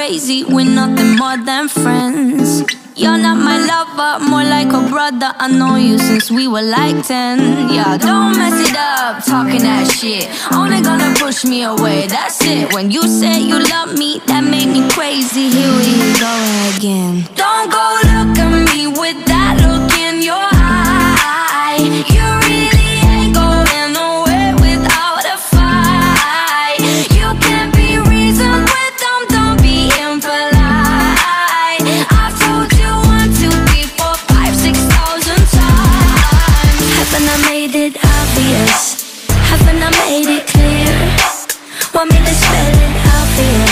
crazy, we're nothing more than friends. You're not my lover, more like a brother. I know you since we were like 10. Yeah, don't mess it up, talking that shit. Only gonna push me away, that's it. When you say you love me, that made me crazy. Here we go again. Don't go look at me with that look in your eye. You really ain't going nowhere without a fight. You can't be reasoned with them, don't be impolite. I've told you 1, 2, 3, 4, 5, 6,000 times. Haven't I made it obvious? Haven't I made it clear? Want me to spell it out for you?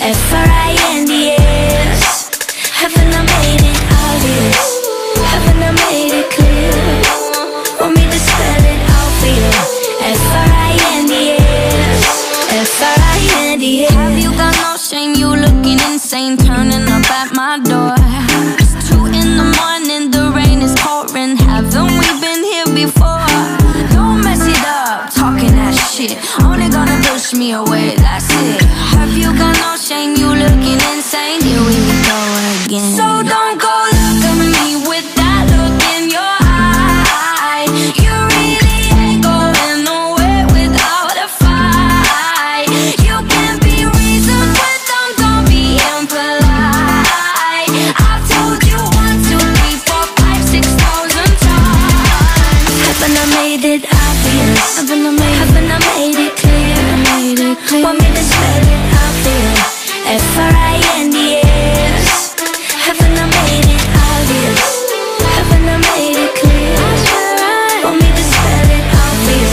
F-R-I-N-D-S. Haven't I made it obvious? Haven't I made it clear? Want me to spell it out for you? F-R-I-N-D-S. F-R-I-N-D-S. Have you got no shame? You looking insane, turning up at my door. It's 2 in the morning, the rain is pouring. Haven't we been here before? Don't mess it up, talking that shit. Only gonna push me away, that's it. Have you got no shame? You looking insane. Here we go again. So don't go look at me with that look in your eye. You really ain't going nowhere without a fight. You can't be reasoned with them, don't be impolite. I've told you 1, 2, 3, 4, 5, 6,000 times. Haven't I made it obvious? Haven't I made it clear? Want me to spell it out for you? F-R-I-N-D-S. Haven't I made it obvious? Haven't I made it clear? Want me to spell it out for you?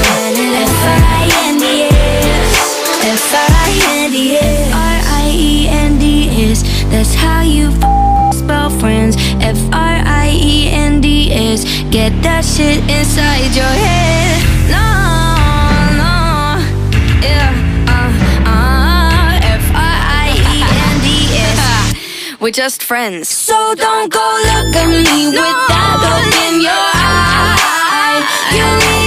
F-R-I-N-D-S. F-R-I-N-D-S. F-R-I-E-N-D-S. That's how you spell friends. F-R-I-E-N-D-S. Get that shit inside your head. No, no, yeah, F-R-I-E-N-D-S. We're just friends. So don't go look at me with that look in your eye. You